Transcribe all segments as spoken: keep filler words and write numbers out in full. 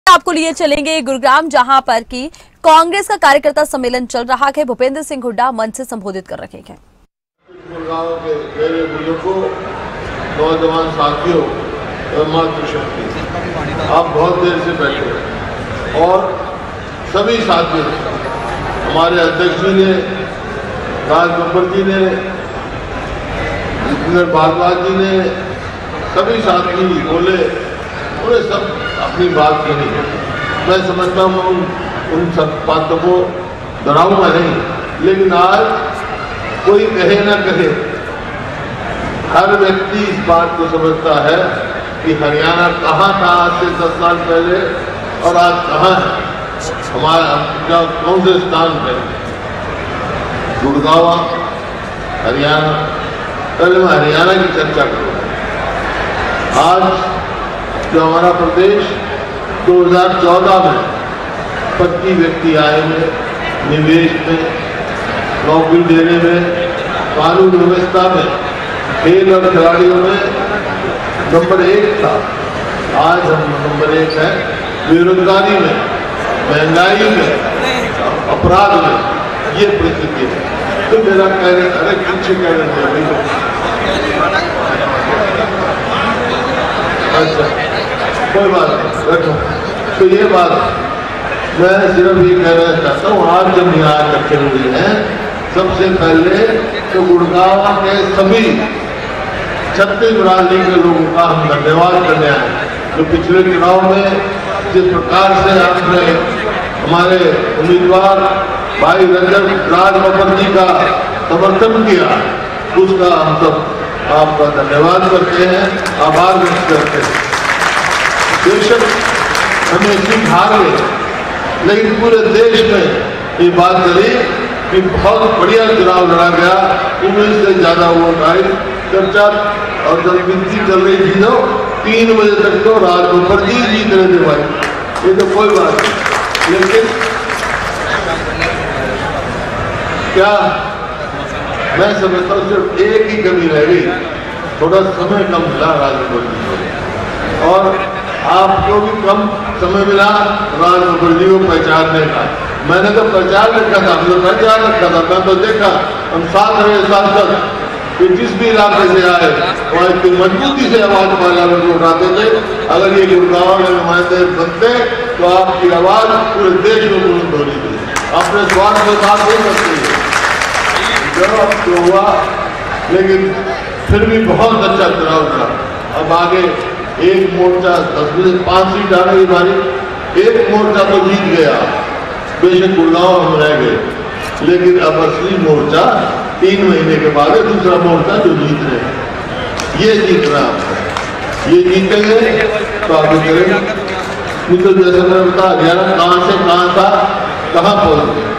आपको लिए चलेंगे गुरुग्राम, जहां पर की कांग्रेस का कार्यकर्ता सम्मेलन चल रहा है। भूपेंद्र सिंह हुड्डा मंच से संबोधित कर रहे हैं। गुरुग्राम के मेरे बुजुर्गों, नौजवान साथियों, मातृशक्ति, आप बहुत देर से बैठे हैं और सभी साथियों, हमारे अध्यक्ष जी ने, राज बब्बर जी ने, जितेंद्र भारद्वाज जी ने, सभी साथी बोले, उन्हें सब अपनी बात कही। मैं समझता हूँ उन, उन सब बातों को दोहराऊंगा नहीं, लेकिन आज कोई कहे ना कहे, हर व्यक्ति इस बात को समझता है कि हरियाणा कहाँ था आज से दस साल पहले और आज कहाँ है, हमारा कौन से स्थान पे। गुड़गांव, हरियाणा, पहले मैं हरियाणा की चर्चा करूँगा। आज जो हमारा प्रदेश दो हज़ार चौदह में पच्चीस व्यक्ति आए हैं, निवेश में, नौकरी देने में, कानून व्यवस्था में, खेल और खिलाड़ियों में नंबर एक था। आज हम नंबर एक है बेरोजगारी में, महंगाई में, अपराध में। ये परिस्थिति है। तो मेरा कहने, अरे पीछे कहने अच्छा कोई बात नहीं, रखो। तो ये बात मैं सिर्फ ये कहना चाहता हूँ, आज जब यहाँ इकट्ठे हुए हैं, सबसे पहले तो गुड़गांव के सभी छत्तीस बिरादरी के लोगों का हम धन्यवाद करने आए, जो पिछले चुनाव में जिस प्रकार से आपने हमारे उम्मीदवार भाई रंजन राज बब्बर जी का समर्थन किया, उसका हम सब आपका धन्यवाद करते हैं, आभार व्यक्त करते हैं। बेशक हमें सीट हार गए, लेकिन पूरे देश में ये बात करी कि बहुत बढ़िया चुनाव लड़ा गया, उन्नीस से ज्यादा वोट आए। चर्चा और जब गिनती चल रही थी तो तीन बजे तक तो राज बब्बर जी जीत रहे थे भाई, ये तो कोई बात नहीं। लेकिन क्या मैं समझता हूँ सिर्फ एक ही कमी रह गई, थोड़ा समय कम मिला राज बब्बर जी को, और आपको भी कम समय मिला राज बब्बर जी को पहचानने का। मैंने तो पहचान रखा था, हमने पहचान रखा था। मैं तो देखा हम साथ रहे सांसद कि जिस भी इलाके से आए वहाँ इतनी मजबूती से आवाज पार्लियामेंट में उठाते थे। अगर ये गुड़गांव में नुमाइंदे बनते तो आपकी आवाज पूरे देश में बुलंद हो रही थी। अपने स्वार्थ में बात नहीं करते जब तो हुआ, लेकिन फिर भी बहुत अच्छा चुनाव था। अब आगे एक मोर्चा दस बजे पांच सीट आ रही हमारी, एक मोर्चा तो जीत गया, बेशक गुड़गांव हम रह गए, लेकिन अब असली मोर्चा तीन महीने के बाद दूसरा मोर्चा जो जीत रहे हैं, ये जीत रहा है। ये जीतेंगे तो आगे करेंगे। तो जैसे मैंने बताया, हरियाणा कहाँ से कहाँ था, कहाँ पहुंच गए।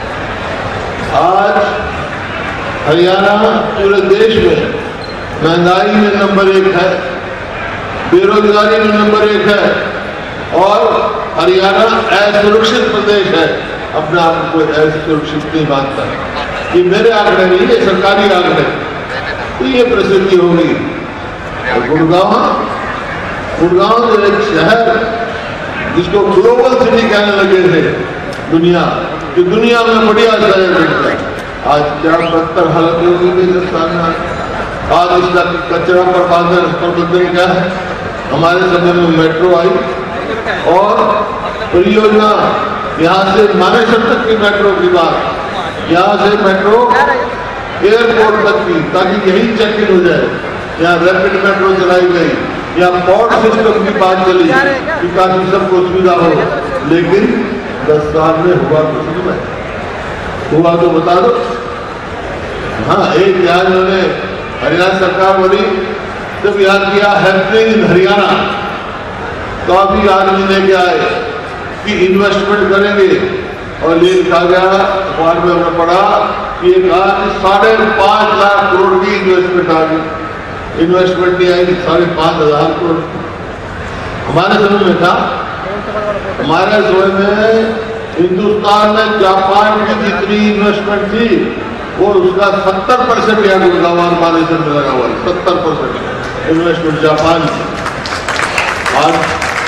आज हरियाणा पूरे देश में महंगाई में नंबर एक है, बेरोजगारी में नंबर एक है, और हरियाणा असुरक्षित प्रदेश है। अपने आप को असुरक्षित नहीं मानता, ये मेरे आंकड़े नहीं, ये सरकारी आंकड़े। तो ये परिस्थिति होगी। गुड़गांव गुड़गांव जो एक शहर जिसको ग्लोबल सिटी कहने लगे थे दुनिया, जो दुनिया में बढ़िया शहर है, आज क्या बदतर हालत होगी हिंदुस्तान में। आज इसका कचरा प्रबंधन प्रबंधन क्या है। हमारे समय में मेट्रो आई और परियोजना यहाँ से मानेसर तक की मेट्रो की बात, यहाँ से मेट्रो एयरपोर्ट तक की, ताकि यही चेक इन हो जाए। यहाँ रैपिड मेट्रो चलाई गई, यहाँ पोर्ट सिस्टम की बात चली कि ताकि सबको सुविधा हो, लेकिन दस साल में हुआ कुछ नहीं। हुआ तो बता दो। हाँ, एक यहाँ उन्होंने हरियाणा सरकार बनी, जब याद किया हैपनिंग इन हरियाणा, तो अभी आदमी लेके आए कि इन्वेस्टमेंट करेंगे, और ये लिखा गया अखबार में हमने पढ़ा कि एक आज साढ़े पांच लाख करोड़ की इन्वेस्टमेंट आ गई। इन्वेस्टमेंट नहीं आएगी, साढ़े पांच हजार करोड़ हमारे समय में था। हमारे समय में हिंदुस्तान में जापान की जितनी इन्वेस्टमेंट थी वो उसका सत्तर परसेंट यहाँ गुड़गांव मानेसर में लगा हुआ है। सत्तर परसेंट इन्वेस्टमेंट जापान की। आज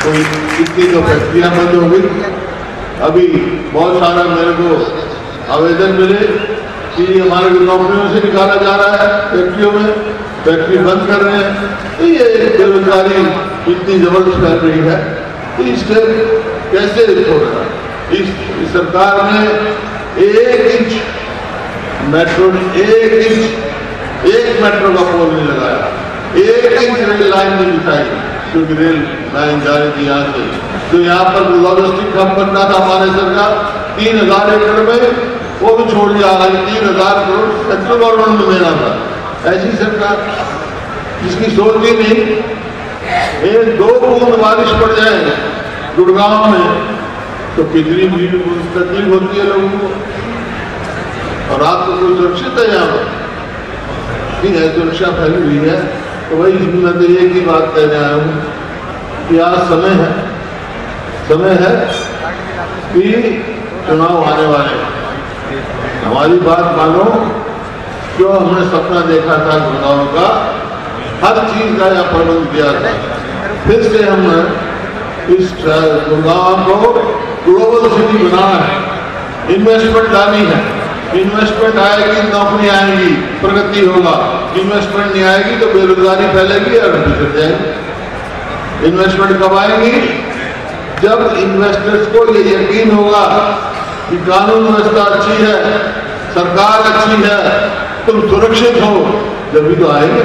कोई कितनी तो फैक्ट्रियाँ बंद हो गई। अभी बहुत सारा मेरे को आवेदन मिले कि हमारे नौकरियों से निकाला जा रहा है, फैक्ट्रियों में फैक्ट्री बंद कर रहे हैं। तो ये बेरोजगारी इतनी जबरदस्त फैल रही है, तो इससे कैसे छोड़ना। इस, इस सरकार ने एक इंच मेट्रो एक इंच एक मेट्रो का पोल नहीं लगाया, एक इंच रेल लाइन नहीं बिछाई, क्योंकि रेल लाइन जा रही थी यहाँ से। तो यहाँ पर लॉजिस्टिक हब बनना था हमारे सरकार, तीन हजार एकड़ में वो भी छोड़ दिया। तीन हजार करोड़ सेंट्रल गवर्नमेंट में देना था। ऐसी सरकार जिसकी सोच ही नहीं। एक दो बूंद बारिश पड़ जाए गुड़गांव में तो कितनी भीड़ तकलीफ होती है लोगों को, और रात को कोई सुरक्षित है यहाँ पर नहीं है, सुरक्षा फैली हुई है। तो वही मैं तो एक ही बात कहने आया हूँ कि आज समय है समय है कि चुनाव आने वाले, हमारी बात मानो। जो हमने सपना देखा था गुड़गांव का, हर चीज का यहाँ प्रबंध किया था। फिर से हमने इस गुड़गांव को ग्लोबल सिटी बनाना है, इन्वेस्टमेंट लानी है। इन्वेस्टमेंट आएगी, नौकरी आएगी, प्रगति होगा। इन्वेस्टमेंट नहीं आएगी तो बेरोजगारी फैलेगी और बिगड़ जाएगी। इन्वेस्टमेंट कब आएगी? जब इन्वेस्टर्स को ये यकीन होगा कि कानून व्यवस्था अच्छी है, सरकार अच्छी है, तुम सुरक्षित हो, जब भी तो आएंगे।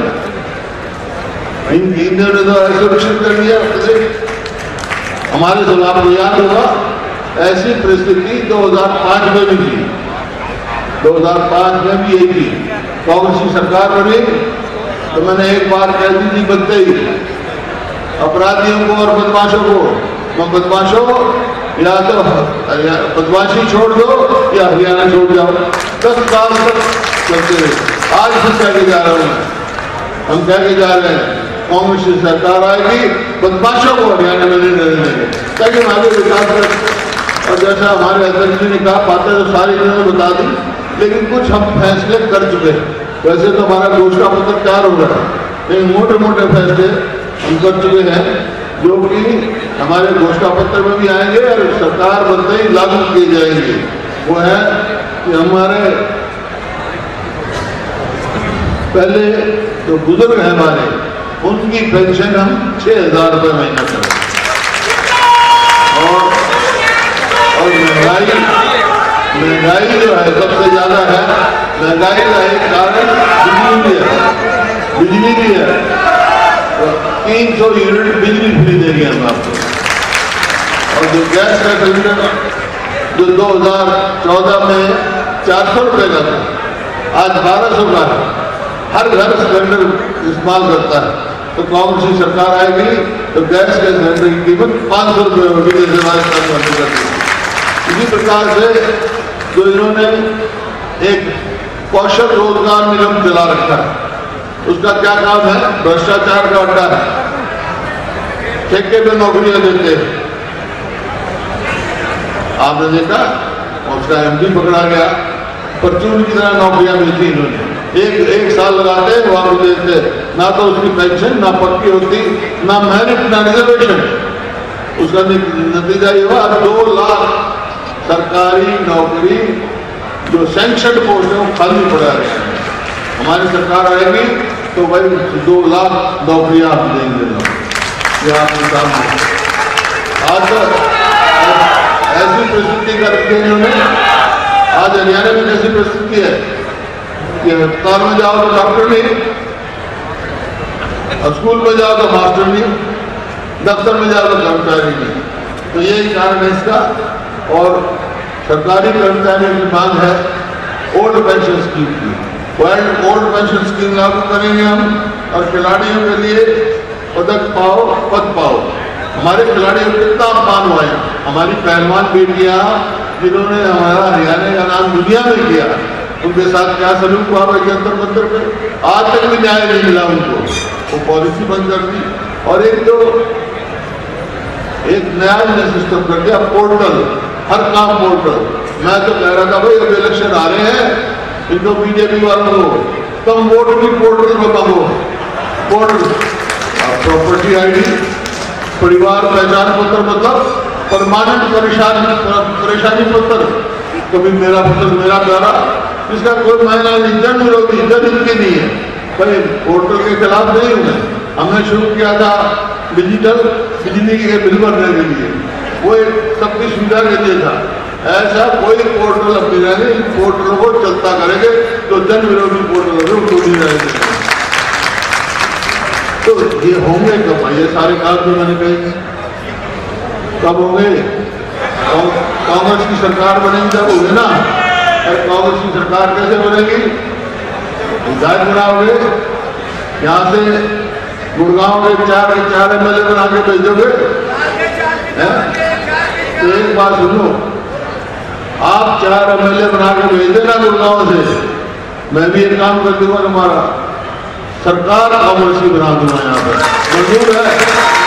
इन केंद्रों ने तो सुरक्षित कर दिया। हमारे सब आपको याद होगा ऐसी परिस्थिति दो हजार पांच में भी थी। दो हजार पांच में भी यही थी, कांग्रेस की सरकार बनी तो मैंने एक बात कह दी थी बनते ही, अपराधियों को और बदमाशों को, बदमाशों या तो बदमाशी छोड़ दो या हरियाणा छोड़ जाओ। दस साल तक चलते रहे। आज से कह के जा रहा हूँ, हम कह के जा रहे हैं कांग्रेस की सरकार आएगी, बदमाशों को हरियाणा में नहीं रहने देंगे, ताकि हम आगे विकास करें। और जैसा हमारे अध्यक्ष जी ने कहा, बातें तो सारी इन्होंने बता दी, लेकिन कुछ हम फैसले कर चुके हैं। वैसे तो हमारा घोषणा पत्र तैयार हो रहा है, लेकिन मोटे मोटे फैसले हम कर चुके हैं जो कि हमारे घोषणा पत्र में भी आएंगे और सरकार बनते ही लागू किए जाएंगे। वो है कि हमारे पहले जो बुजुर्ग हैं हमारे, उनकी पेंशन हम छह हजार रुपये महीना करें। और और महंगाई महंगाई जो है सबसे ज्यादा है। महंगाई का एक कारण बिजली भी है, बिजली भी है। तीन सौ यूनिट बिजली फ्री देंगे हम आपको। और जो गैस का सिलेंडर जो दो हजार चौदह में चार सौ रुपये का था, आज बारह सौ का है। हर घर सिलेंडर इस्तेमाल करता है। तो कांग्रेस की सरकार आएगी तो गैस के सिलेंडर की कीमत पाँच सौ रुपये होगी, जैसे राजस्थान में करती है। इसी प्रकार से जो इन्होंने एक कौशल रोजगार निगम चला रखा है, उसका क्या काम है? भ्रष्टाचार का अड्डा है। ठेके पे नौकरियां देते हैं। आपने देखा उसका एमडी पकड़ा गया, परचून की तरह नौकरियां मिलती इन्होंने। एक एक साल लगाते वहां पर देते, ना तो उसकी पेंशन ना पक्की होती, ना मेरिट ना रिजर्वेशन। उसका नतीजा ये हुआ दो लाख सरकारी नौकरी जो सैंक्शन पोस्ट है वो खाली पड़ा है। हमारी सरकार आएगी तो भाई दो लाख नौकरियां आप देंगे। ये आपके सामने आज ऐसी परिस्थिति कर रखी है इन्होंने। आज हरियाणा में कैसी परिस्थिति है कि अस्पताल में जाओ तो डॉक्टर नहीं, स्कूल में जाओ तो मास्टर नहीं, दफ्तर में जाओ तो कर्मचारी नहीं। तो यही कारण है इसका। और सरकारी कर्मचारियों की मांग है ओल्ड पेंशन स्कीम की। वर्ल्ड ओल्ड पेंशन स्कीम लागू करेंगे हम, और खिलाड़ियों के लिए पदक पाओ पद पाओ। हमारे खिलाड़ियों को कितना अपमान हुआ है। हमारी पहलवान बेटियां जिन्होंने हमारा हरियाणा का नाम दुनिया में किया, उनके साथ क्या सलूक हुआ भाई जंतर मंतर पे, आज तक भी न्याय नहीं मिला उनको। वो पॉलिसी बंद कर दी। और एक तो एक नया सिस्टम कर दिया, पोर्टल, हर काम पोर्टल। मैं तो कह रहा था भाई अब इलेक्शन आ रहे हैं, इनको बीजेपी वालों को तुम वोट भी पोर्टल में मांगो। पोर्टल प्रॉपर्टी आईडी परिवार पहचान पत्र मतलब परमानेंट परेशानी परेशानी पत्र, कभी मेरा पत्र मेरा प्यारा, इसका कोई मायना नहीं। जन विरोधी जन इनकी नहीं है, भाई पोर्टल के खिलाफ नहीं हूँ। हमने शुरू किया था डिजिटल बिजली के बिल भरने के लिए, वो एक सबकी सुविधा के लिए था। ऐसा कोई पोर्टल अब नहीं रहेंगे, इन पोर्टलों को चलता करेंगे तो जन विरोधी पोर्टल है उनको नहीं रहेंगे। तो ये होंगे कब भाई? ये सारे काम जो मैंने कहे कब होंगे? कांग्रेस की सरकार बनेगी जब होंगे ना। कांग्रेस की सरकार कैसे बनेगी? विधायक बनाओगे, यहाँ से गुड़गांव के चार के चार एम एल ए बना के भेजोगे। तो एक बात सुनो, आप चार एम एल ए बना के भेज देना गुड़गांव से, मैं भी एक काम कर दूंगा, तुम्हारा सरकार कांग्रेस की बना दूंगा। यहाँ पर मंजूर है?